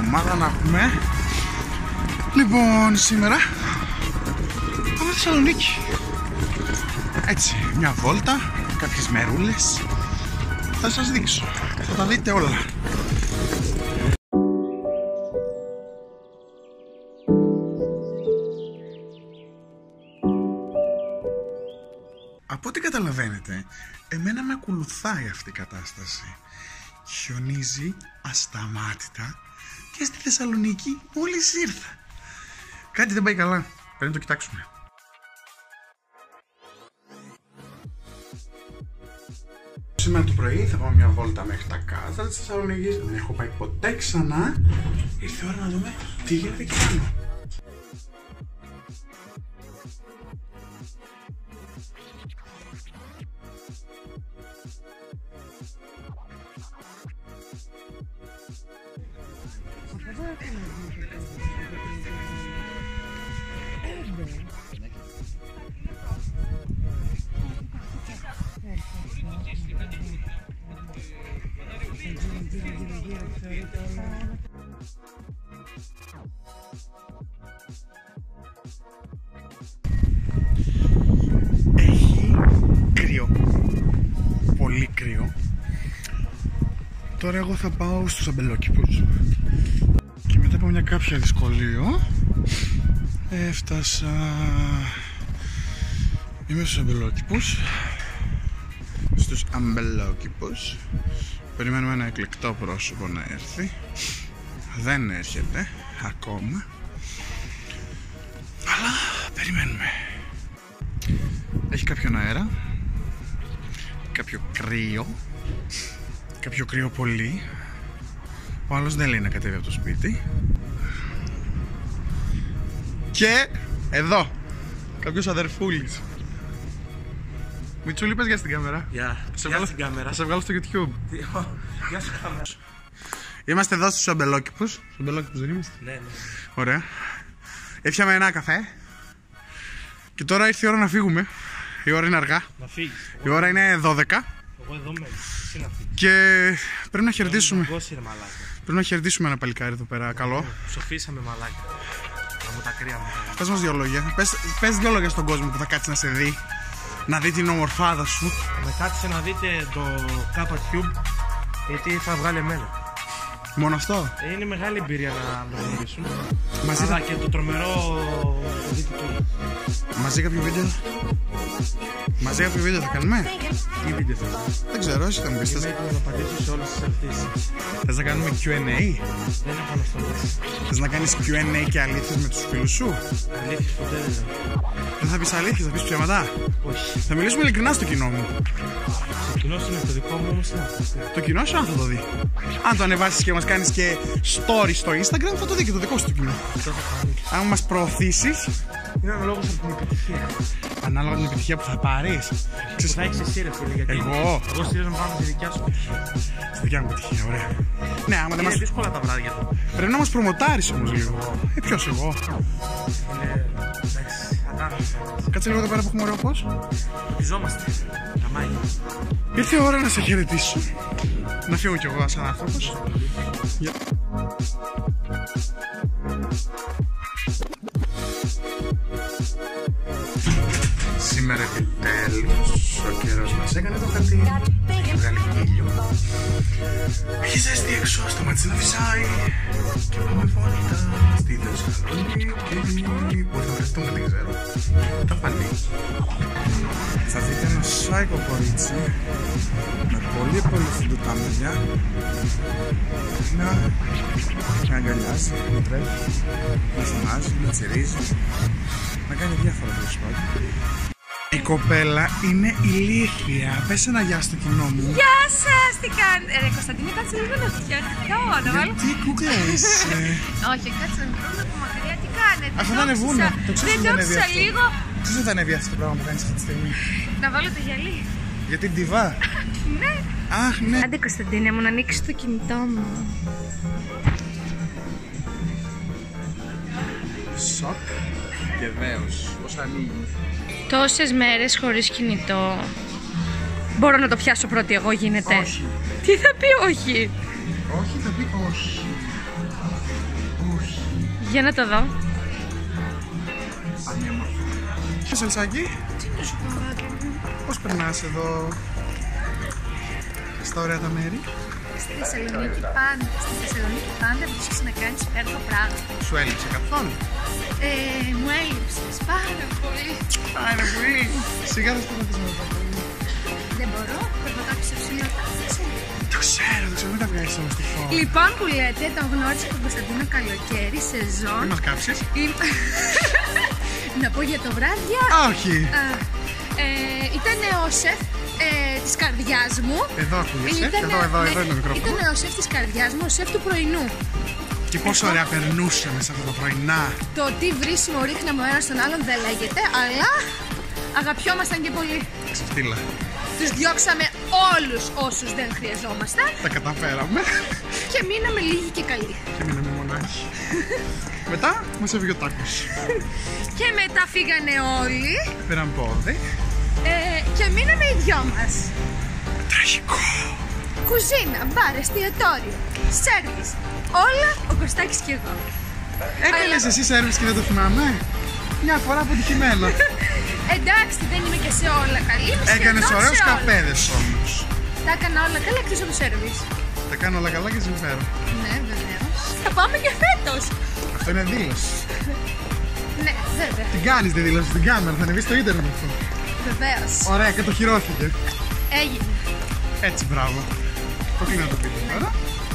εβδομάδα να έχουμε. Λοιπόν, σήμερα πάμε Θεσσαλονίκη. Έτσι, μια βόλτα, κάποιες μερούλες. Θα σας δείξω, θα τα δείτε όλα. Από ό,τι καταλαβαίνετε, εμένα με ακολουθάει αυτή η κατάσταση. Χιονίζει ασταμάτητα και στη Θεσσαλονίκη μόλις ήρθα. Κάτι δεν πάει καλά, πρέπει να το κοιτάξουμε. Σήμερα το πρωί θα πάμε μια βόλτα μέχρι τα κάστρα της Θεσσαλονίκης. Δεν έχω πάει ποτέ ξανά. Ήρθε η ώρα να δούμε τι γίνεται εκεί πάνω. Έχει κρύο, πολύ κρύο. Τώρα εγώ θα πάω στους αμπελόκηπους και μετά από μια κάποια δυσκολία έφτασα. Είμαι στους αμπελόκηπους. Στους αμπελόκηπους περιμένουμε ένα εκλεκτό πρόσωπο να έρθει. Δεν έρχεται ακόμα, αλλά περιμένουμε. Έχει κάποιον αέρα, κάποιο κρύο πολύ. Ο άλλος δεν λέει να κατέβει από το σπίτι. Και εδώ κάποιος αδερφούλης. Μιτσούλη, πες γεια στην κάμερα. Γεια στην κάμερα. Θα σε βγάλω στο YouTube. Γεια στην κάμερα. Είμαστε εδώ στους αμπελόκηπους. Στους αμπελόκηπους δεν είμαστε? Ναι. Ωραία. Έφτιαμε ένα καφέ και τώρα ήρθε η ώρα να φύγουμε. Η ώρα είναι αργά. Να φύγεις. Η ώρα είναι 12. Εγώ εδώ μένω. Εσύ να φύγεις. Και πρέπει να χαιρετήσουμε. Πρέπει να χαιρετήσουμε ένα παλικάρι εδώ πέρα. Καλό. Ψοφήσαμε μαλάκα. Να μου τα κρύα μου. Πες μας 2 λόγια. Πες 2 λόγια στον κόσμο που θα κάτσει να σε δει. Να δει την ομορφάδα σου. Με κάτσε να δείτε το KTube, γιατί θα βγάλει εμένα. Μόνο αυτό? Είναι μεγάλη εμπειρία να με γνωρίσουν. Μαζί αλλά και το τρομερό δυτικό. Μαζί κάποιο βίντεο? Μαζί κάποιο βίντεο θα κάνουμε? Τι βίντεο θα κάνουμε? Δεν ξέρω, εσύ θα μου πεις. Είμαι έτοιμος να απαντήσω σε όλες τις ερωτήσεις. Θες να κάνουμε Q&A? Δεν έχω να στο μέση. Θες να κάνεις Q&A και αλήθειες με τους φίλους σου? Αλήθειες ποτέ δεν λέω. Δεν θα πεις αλήθειες, θα πεις ψέματα? Όχι. Θα μιλήσουμε ειλικρινά στο κοινό μου. Το κοινό σου είναι το δικό μου όμως. Το κοινό σου αν θα το δει. Αν το ανεβάσεις και μας κάνεις και story στο Instagram θα το δει και το δικό σου το κοινό. Αν μας προωθήσεις, είναι αναλόγως από την επιτυχία. Ανάλογα την επιτυχία που θα πάρεις. Που θα έχεις εσύ ρε φίλε, γιατί εγώ στηρίζω να πάμε στη δικιά σου επιτυχία. Στη δικιά μου επιτυχία, ωραία. Ναι, άμα δεν είναι μας... δύσκολα τα βράδια του. Πρέπει να μας προμοτάρεις όμως λίγο. Ποιος εγώ? Εντάξει, κάτσε λίγο εδώ πέρα που έχουμε ωραίο φως. Ελπιζόμαστε. Καμάγια. Ήρθε η ώρα να σε χαιρετήσω. Να φύγω κι εγώ σαν άνθρωπος. Σήμερα επιτέλους ο καιρός μας έκανε το χαρτί. Έχει βγάλει ήλιο. Έχει ζέστη έξω, σταμάτησε να φυσάει. Και πάμε βόλτα στη Θεσσαλονίκη. Μπορεί να βρεθούμε, δεν ξέρω. Τα φανεί. Θα δείτε ένα σάικο κορίτσι με πολύ φουντουτά μαλλιά να αγκαλιάζει, να τρέχει, να φωνάζει, να τσιρίζει, να κάνει διάφορα τέλος πάντων. Η κοπέλα είναι ηλίθια. Πες ένα γεια στο κοινό μου. Γεια σας, τι κάνετε? Ρε Κωνσταντίνη, κάτσε λίγο να φτιαχτώ, να βάλω. Τι κούκλα είσαι? Όχι, κάτσε να βρούμε από μακριά, τι κάνετε? Αυτό θα ανεβούνε. Το ξέρεις ότι θα ανέβει αυτό. λίγο. Ξέρεις ότι θα ανέβει αυτό το πράγμα που κάνεις αυτή τη στιγμή? Να βάλω το γυαλί. Για την τιβά. Ναι. Αχ, ναι. Άντε Κωνσταντίνε μου, να ανοίξεις το κινητό μου. Σοκ και δέος. Πώς ανοίγει? Τόσες μέρες χωρίς κινητό. Μπορώ να το πιάσω πρώτη εγώ, γίνεται? Όχι. Τι θα πει όχι? Όχι, θα πει όχι. Για να το δω. Σελσάκι, πώς περνάς εδώ στα ωραία τα μέρη? Στη Θεσσαλονίκη πάντα βρίσκεσαι να κάνεις υπέροχα πράγματα. Σου έλειψε καθόλου? Μου έλειψες πάρα πολύ. Πάρα πολύ. Σιγά θα σταματήσω να το πω. Δεν μπορώ, περπατάω σε ψηλότητα. Το ξέρω, μην τα βγάζεις όμως στη φόρμα. Λοιπόν που λέτε, τον γνώρισα τον Κωνσταντίνο καλοκαίρι, σεζόν. Μην μας κάψεις. Να πω για το βράδια. Όχι. Ήταν ο σεφ της καρδιάς μου. Εδώ ακούγεσαι, εδώ είναι το μικρόφωνο. Ήταν ο σεφ της καρδιάς μου, ο σεφ του πρωινού. Και πόσο ωραία περνούσε μέσα από τα πρωινά. Το τι βρίσιμο ρίχναμε ο ένας στον άλλον δεν λέγεται, αλλά αγαπιόμασταν και πολύ. Ξεφτύλα. Τους διώξαμε όλους όσους δεν χρειαζόμασταν. Τα καταφέραμε. Και μείναμε λίγοι και καλοί. Και μείναμε μονάχοι. Μετά μας έφυγε ο Τάκος. Και μετά φύγανε όλοι. Πήραν πόδι. Και μείναμε οι δυο μας. Τραγικό. Κουζίνα, μπαρ, εστιατόριο, σέρβις. Όλα ο Κωστάκης και εγώ. Έκανες εσύ σέρβις και δεν το θυμάμαι? Μια φορά αποτυχημένο. Εντάξει, δεν είμαι και σε όλα καλή. Έκανες ωραίους καφέδες όμως. Τα έκανα όλα καλά εκτός από το σέρβις. Τα κάνω όλα καλά και συμφέρω. Ναι, βεβαίως. Θα πάμε και φέτος. Αυτό είναι δήλωση. Ναι, βέβαια. Την κάνεις τη δήλωση στην κάμερα, θα ανεβεί στο ίντερνετ αυτό. Βεβαίως. Ωραία, κατοχυρώθηκε. Έγινε. Έτσι, μπράβο. Το κλείνω το πείτε τώρα.